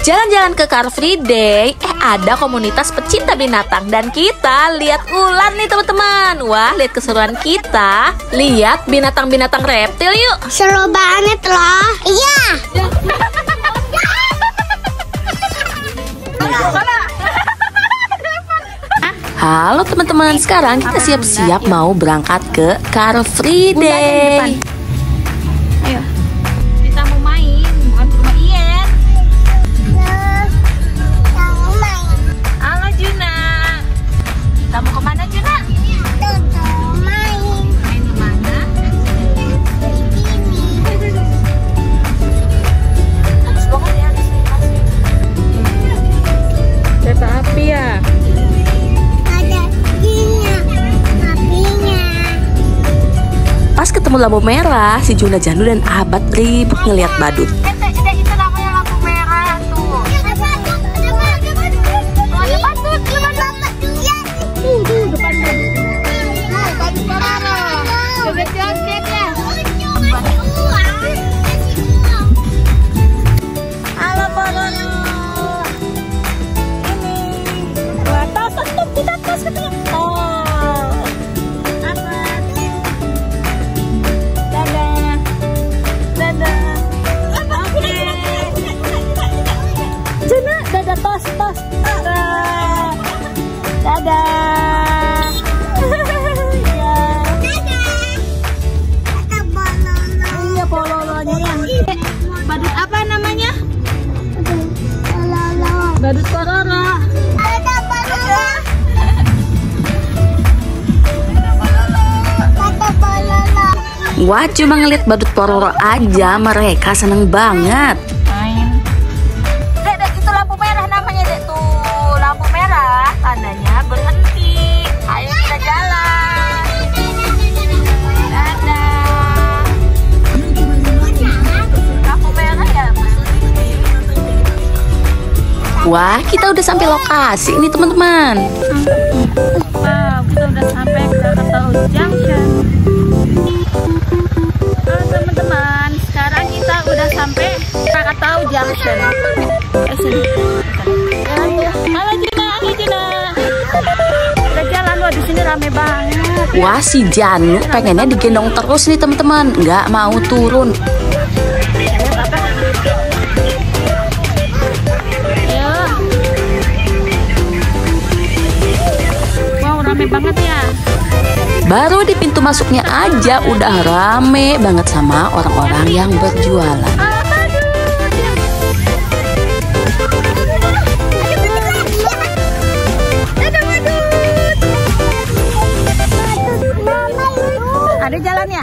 Jalan-jalan ke Car Free Day, ada komunitas pecinta binatang dan kita lihat ular nih teman-teman. Wah, lihat keseruan kita. Lihat binatang-binatang reptil yuk. Seru banget loh. Iya. Halo teman-teman, sekarang kita siap-siap mau berangkat ke Car Free Day. Ayo, kita mau main, bukan ke rumah Ian. Halo Juna, kita mau kemana Juna? Main di mana? Bagus banget ya di sini. Kereta api ya. Pas ketemu lampu merah, si Juna Janu dan Abad ribut ngeliat badut. Itu namanya lampu merah tuh. Ada badut. Depan badut Pororo. Joget-joget ya. Halo Pororo. Ini. Wah, tos kita tos ketemu. Tos. Dadah. Iya. Iya, pololonya yang. Badut apa namanya? Badut Pororo. Wah, cuma ngeliat badut Pororo aja mereka seneng banget. Tandanya berhenti. Ayo kita jalan. Dadah. Lampu merah ya. Wah, kita udah sampai lokasi nih teman-teman. Wow, kita udah sampai ke Krakatau Junction. Halo teman-teman, sekarang kita udah sampai Krakatau Junction. Sini. Halo Juna. Udah jalan loh, di sini rame banget. Wah, si Janu pengennya digendong terus nih teman-teman, nggak mau turun. Ayo. Wow, rame banget ya. Baru di pintu masuknya aja udah rame banget sama orang-orang yang berjualan. Ada jalannya.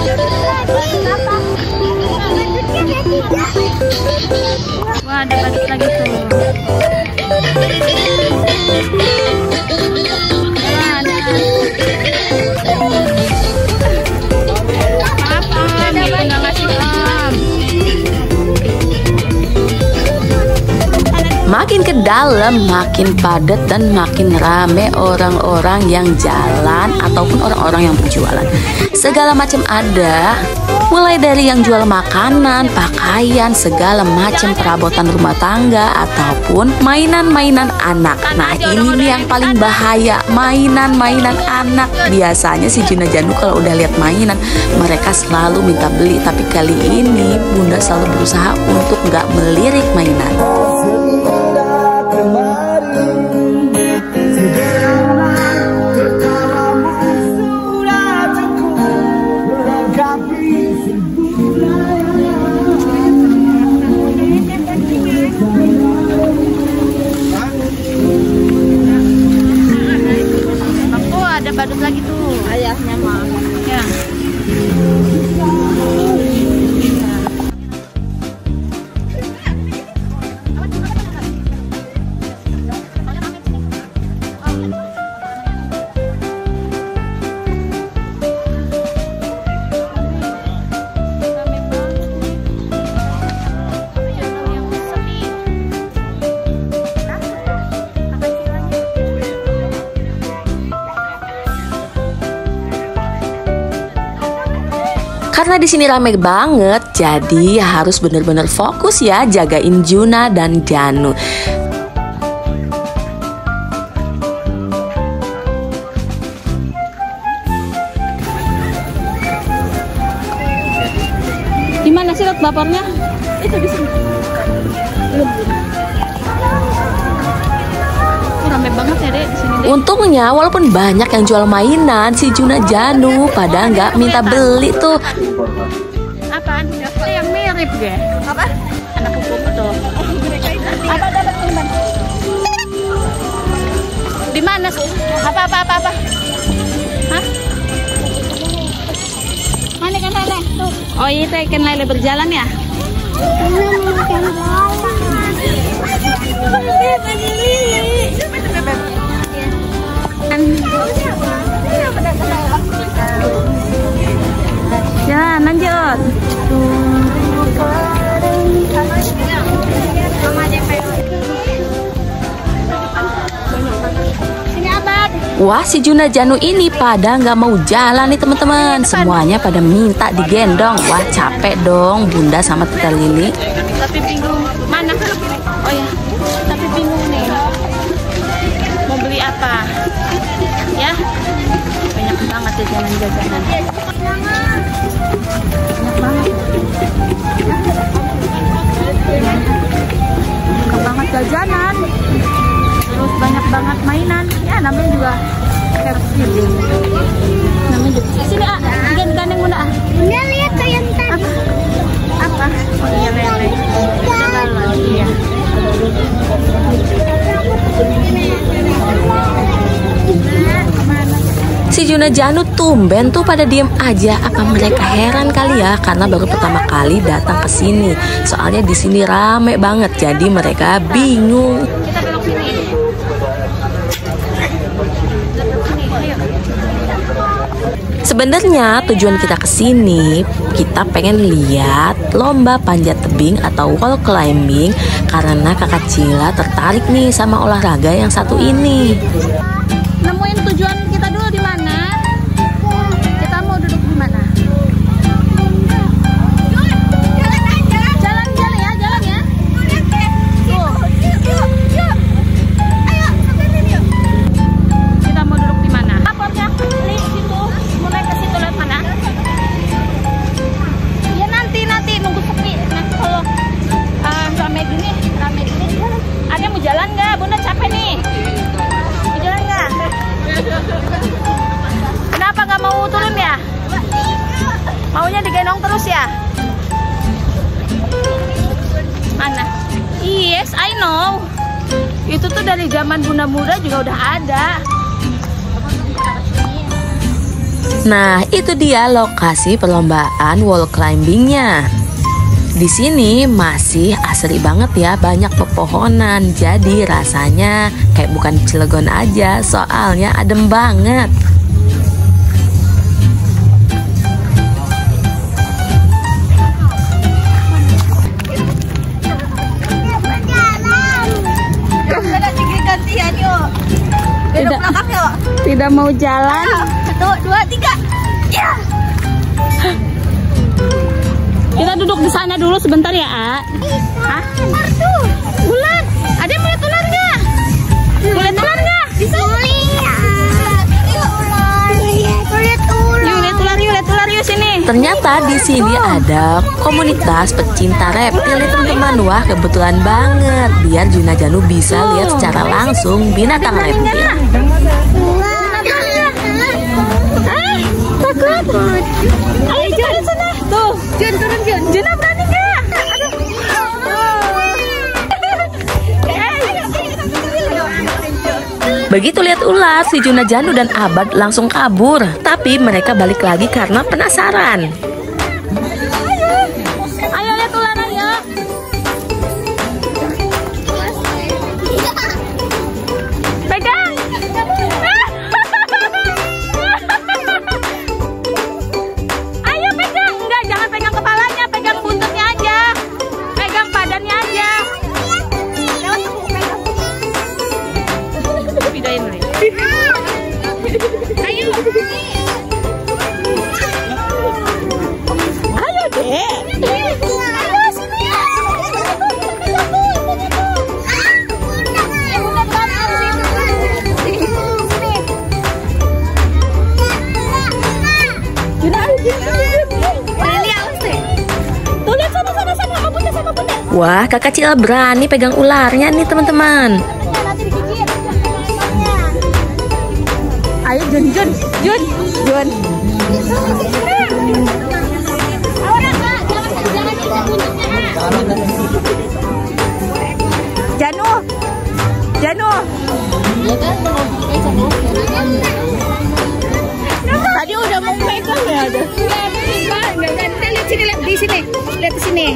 Wah, ada badut lagi tuh. Makin ke dalam, makin padat dan makin rame orang-orang yang jalan ataupun orang-orang yang berjualan. Segala macam ada, mulai dari yang jual makanan, pakaian, segala macam perabotan rumah tangga ataupun mainan-mainan anak. Nah, ini nih yang paling bahaya, mainan-mainan anak. Biasanya si Juna Janu kalau udah lihat mainan, mereka selalu minta beli. Tapi kali ini Bunda selalu berusaha untuk nggak melirik mainan. Badut lagi tuh, ayahnya mah. Ya. Karena di sini rame banget, jadi harus bener-bener fokus ya jagain Juna dan Janu. Di mana sih bapornya? Itu di sini. Rame banget ya Dek di sini. Dek. Untungnya walaupun banyak yang jual mainan, si Juna Janu pada nggak minta beli tuh. Apaan? Yang mirip deh. Apa? Anak kuku tuh. Apa dapat teman? Di mana sih? Apa? Hah? Mana kan lele? Tuh. Oh itu ikan lele berjalan ya? Jalan lanjut. Sini abad. Wah, si Juna Janu ini pada nggak mau jalan nih teman-teman. Semuanya pada minta digendong. Wah, capek dong Bunda sama Tita Lili. Tapi bingung mana? Oh ya, tapi bingung nih. Mau beli apa? Ya, banyak banget jajanan-jajanan. Banyak banget jajanan. Terus banyak banget mainan. Ya, namanya juga kayak gini. Namanya juga. Sini gandeng Bunda Bunda lihat tuh yang tadi. Apa? Oh iya lele. Iya. Si Juna Janu tumben tuh pada diem aja. Apa mereka heran kali ya karena baru pertama kali datang ke sini. Soalnya di sini rame banget, jadi mereka bingung. Kita belok sini. Sebenarnya tujuan kita ke sini, kita pengen lihat lomba panjat tebing atau wall climbing karena Kakak Cila tertarik nih sama olahraga yang satu ini. Nemuin tujuan kita dulu di mana? Kita mau duduk di mana? Jalan ya, jalan ya. Tuh. Kita mau duduk di mana? Lapornya di situ. Mulai ke situ lewat mana? Ya nanti nunggu sepi. Nanti kalau rame gini. Ada yang mau jalan nggak? Bunda capek nih. Mau jalan nggak? Kenapa nggak mau turun ya? Maunya digendong terus ya? Mana? Yes, I know. Itu tuh dari zaman Bunda muda juga udah ada. Nah, itu dia lokasi perlombaan wall climbingnya. Di sini masih asri banget ya, banyak pepohonan. Jadi rasanya kayak bukan Cilegon aja, soalnya adem banget. Gantian yuk. Tidak mau jalan. 1, 2, 3. Ya. Kita duduk di sana dulu sebentar ya, A. Hah? Bulan, ada yang mau lihat ular nggak? Mau lihat ular nggak? Bisa lihat. Lihat ular yuk sini. Ternyata di sini ada komunitas pecinta reptil nih teman-teman. Wah, kebetulan banget biar Juna Janu bisa lihat secara langsung binatang reptil. Takut. Ayo Jun sana. Tuh, Jun turun Jun. Juna berani nggak? Aduh. Begitu lihat ular, si Juna Janu dan Abad langsung kabur. Tapi mereka balik lagi karena penasaran. Ayo lihat ular ayo. Pegang. Ayo pegang. Enggak, jangan pegang kepalanya, pegang buntutnya aja. Pegang badannya aja. Pidain nih. Ayo. Wah, kakak Cila berani pegang ularnya nih teman-teman. Ayo Jun. Janu. Tadi udah mau pegang ya ada. Lihat di sini. Lihat di sini.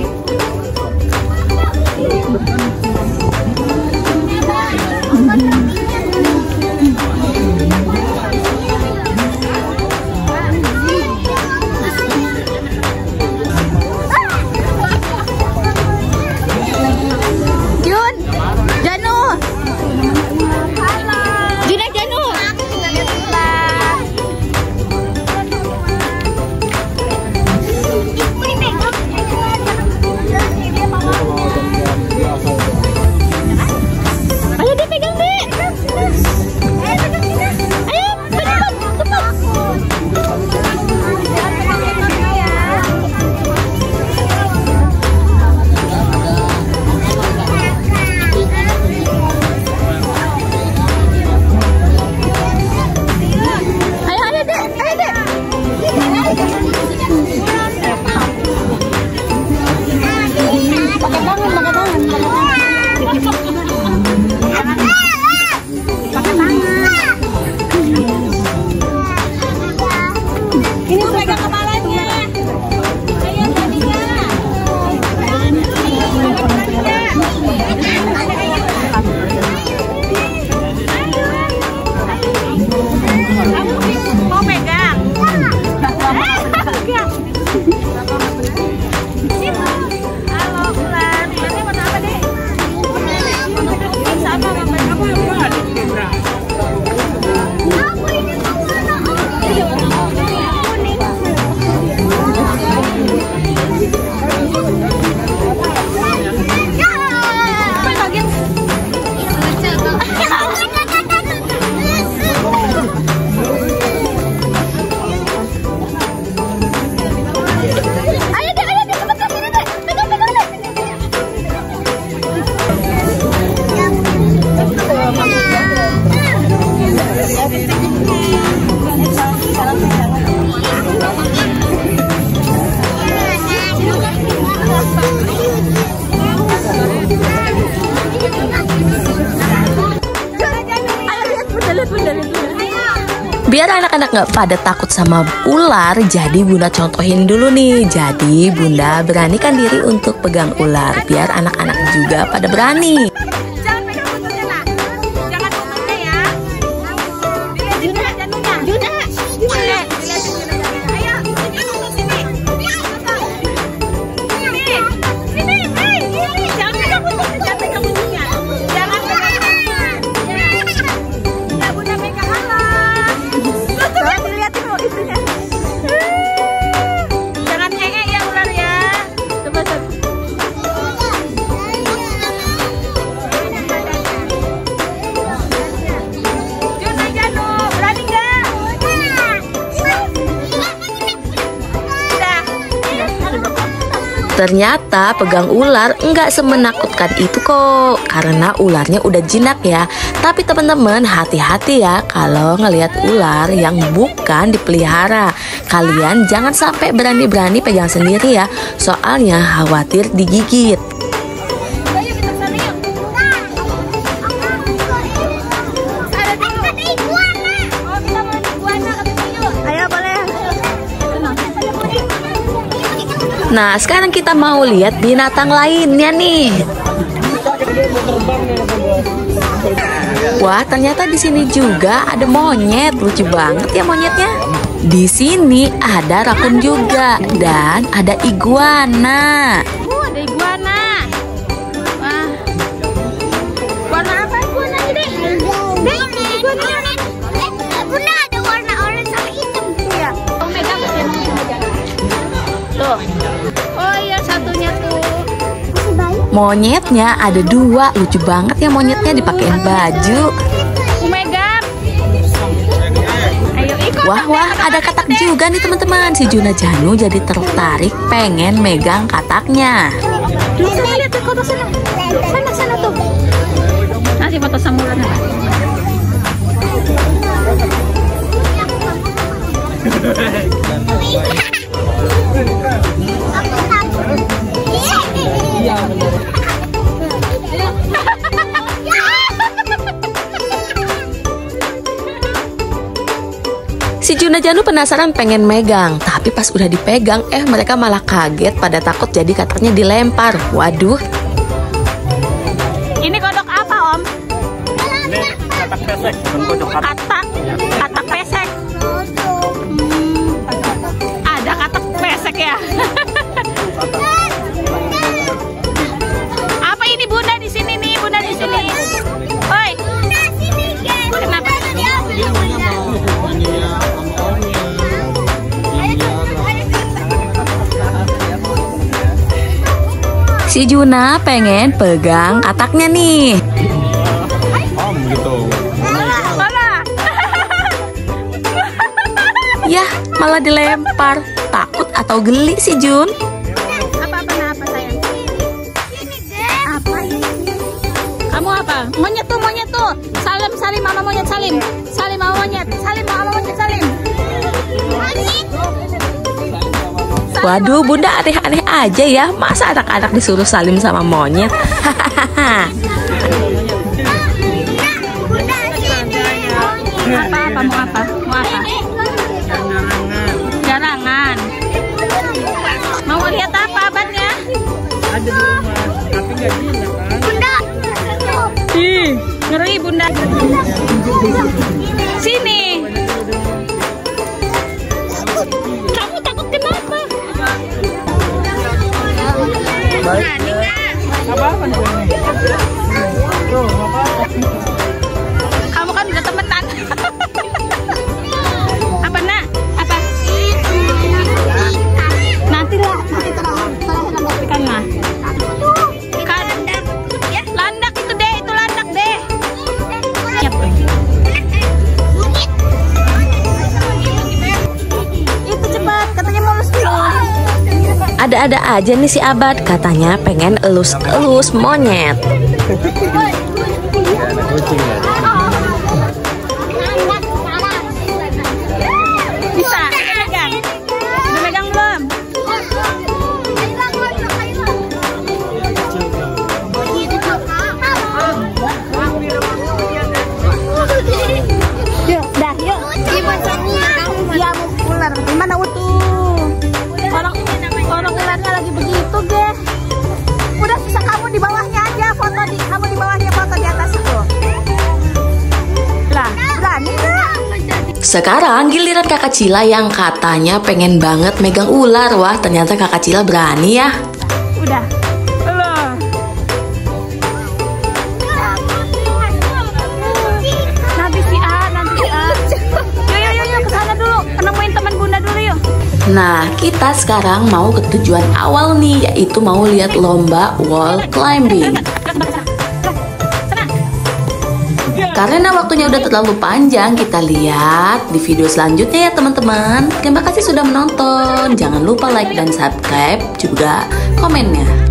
Biar anak-anak nggak pada takut sama ular, jadi Bunda contohin dulu nih. Jadi Bunda beranikan diri untuk pegang ular, biar anak-anak juga pada berani. Jangan pegang buntutnya, nak. Jangan buntutnya ya. Dilihat janurnya. Dilihatin janurnya. Ayo, sini. Sini. Jangan pegang buntutnya. Jangan pegang. Ya, Bunda pegang alat. Coba dilihatin mau itunya. Jangan ngengek ya ular ya. Coba. Ternyata pegang ular nggak semenakutkan itu kok, karena ularnya udah jinak ya. Tapi teman-teman hati-hati ya kalau ngelihat ular yang bukan dipelihara. Kalian jangan sampai berani-berani pegang sendiri ya, soalnya khawatir digigit. Nah, sekarang kita mau lihat binatang lainnya nih. Wah, ternyata di sini juga ada monyet, lucu banget ya monyetnya. Di sini ada rakun juga dan ada iguana. Ada iguana. Wah. Warna apa iguana ini? Iguana. Bunda ada warna oranye sama hitam. Iya. Megang. Tuh. Oh iya, satunya tuh. Monyetnya ada 2, lucu banget ya monyetnya dipakein baju. Megang. Ayo ikut. Wah, ada katak juga nih teman-teman. Si Juna Janu jadi tertarik pengen megang kataknya. Lihat tuh foto sana. Sana tuh. Nanti foto samuran. Si Juna Janu penasaran pengen megang, tapi pas udah dipegang, mereka malah kaget pada takut jadi kataknya dilempar. Waduh. Ini kodok apa, Om? Ini katak pesek, bukan kodok katak. Katak pesek. Ada katak pesek ya. Apa ini Bunda di sini nih? Bunda di sini. Oi. Kenapa? Si Juna pengen pegang kataknya nih. Om gitu. Yah, malah dilempar. Takut atau geli si Jun? Apa sayang? Apa ini? Kamu apa? Monyet tuh. Salim mama monyet salim. Salim mama monyet. Salim mama monyet salim. Waduh, Bunda aneh-aneh aja ya. Masa anak-anak disuruh salim sama monyet? Hahaha. Apa? Mau apa? Garangan. Mau lihat apa abadnya? Ada di rumah, tapi nggak gila kan? Bunda. Ih, ngeri Bunda. Sini. Kamu takut kenapa? Apa nih? Tuh, apa? Kamu kan udah temenan. Apa nak? Apa? Nanti buktikan lah. Landak itu deh, itu landak deh. Itu cepat, katanya mulus dulu. Ada-ada aja nih si Abad, katanya pengen elus-elus monyet. Kucing ya. Bisa, pegang. Udah megang belum? Yuk, dah, yuk. Iya, mau ular. Gimana utuh? Orang ularnya lagi begitu, deh. Udah susah kamu di bawahnya aja, kamu di bawahnya foto di atas itu. Lah, berani nggak? Sekarang giliran kakak Cila yang katanya pengen banget megang ular. Wah, ternyata kakak Cila berani ya. Udah. Loh. Nanti si A. Yuk, ke sana dulu. Nemuin teman Bunda dulu yuk. Nah, kita sekarang mau ke tujuan awal nih, yaitu mau lihat lomba wall climbing. Karena waktunya udah terlalu panjang, kita lihat di video selanjutnya ya teman-teman. Terima kasih sudah menonton. Jangan lupa like dan subscribe, juga komennya.